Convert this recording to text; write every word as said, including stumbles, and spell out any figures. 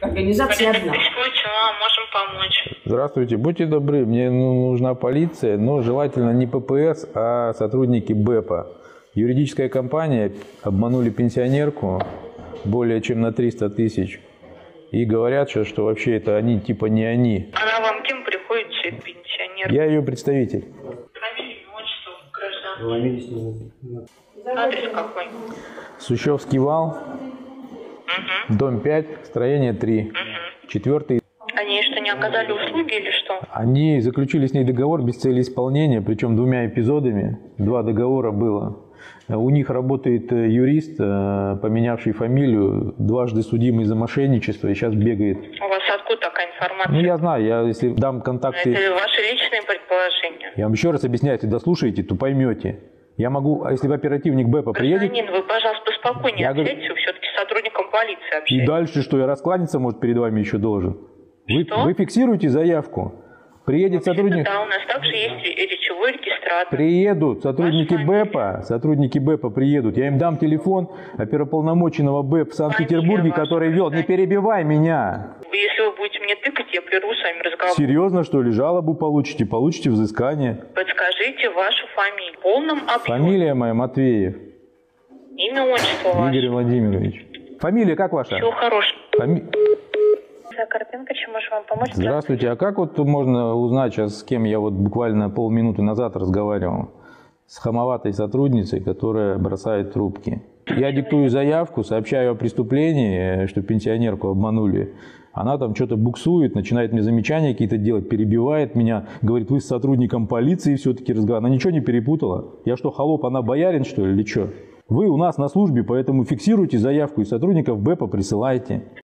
Организация одна. Можем помочь. Здравствуйте, будьте добры, мне нужна полиция, но желательно не ППС, а сотрудники БЭПа. Юридическая компания обманули пенсионерку более чем на триста тысяч. И говорят, что, что вообще это они, типа не они. Она вам кем приходится, пенсионер? Я ее представитель. Фамилия, отчество, граждан. Адрес какой? Сущевский вал, Угу. дом пять, строение три, Угу. четвертый. Они что, не оказали услуги или что? Они заключили с ней договор без цели исполнения, причем двумя эпизодами. Два договора было. У них работает юрист, поменявший фамилию, дважды судимый за мошенничество, и сейчас бегает. У вас откуда такая информация? Ну, я знаю, я если дам контакты... Это ваши личные предположения. Я вам еще раз объясняю, если дослушаете, то поймете. Я могу, а если оперативник БЭПа приедет... Гражданин, вы, пожалуйста, поспокойнее Я общайтесь, говорю... вы все-таки с сотрудником полиции общаетесь. И дальше что, я раскланяться, может, перед вами еще должен? Вы, Что? вы фиксируете заявку. Приедет сотрудник... Да, у нас также есть речевой регистратор. Приедут сотрудники Ваша БЭПа, сотрудники БЭПа приедут. Я им дам телефон оперуполномоченного БЭП в Санкт-Петербурге, Фамилия который ваша, вел. Не перебивай меня. Если вы будете мне тыкать, я прерву с вами разговор. Серьезно, что ли? Жалобу получите, получите взыскание. Подскажите вашу фамилию в полном объеме. Фамилия моя Матвеев. Имя, отчество ваше. Игорь Владимирович. Фамилия как ваша? Всего хорошего. Фами... Карпенко, чем можем вам помочь? Здравствуйте. А как вот можно узнать сейчас, с кем я вот буквально полминуты назад разговаривал? С хамоватой сотрудницей, которая бросает трубки. Я диктую заявку, сообщаю о преступлении, что пенсионерку обманули. Она там что-то буксует, начинает мне замечания какие-то делать, перебивает меня, говорит, вы с сотрудником полиции все-таки разговариваете. Она ничего не перепутала? Я что, холоп, она боярин, что ли, или что? Вы у нас на службе, поэтому фиксируйте заявку и сотрудников БЭПа присылайте.